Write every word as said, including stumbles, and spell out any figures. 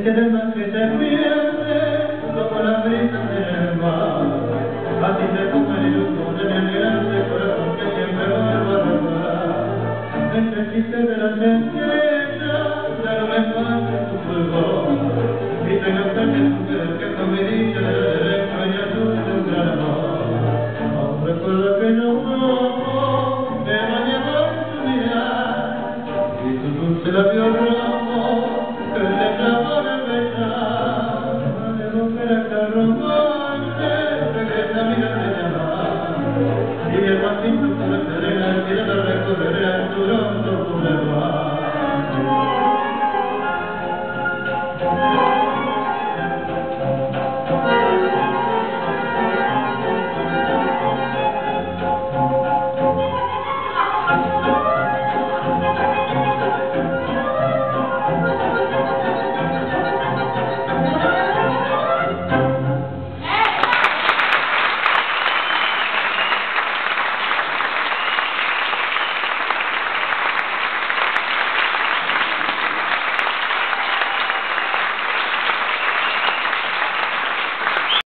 que del mar que se pierde como la brisa del mar, así se come la ilusión en el grande corazón que siempre vuelvo a recordar. Entre el chiste de las estrellas ya no me falta tu fulgor, y tengo fe que tú quieres que con mi dicha de derecho y azul de un gran amor. Aún recuerdo aquellos ojos que me llevó en tu mirar, y tu dulce labios rojos que se clavó en el besar. Debo carácter romance, regresa a mi de llamar, y el más simple por serena, el cielo la recorreré al Toronto Boulevard.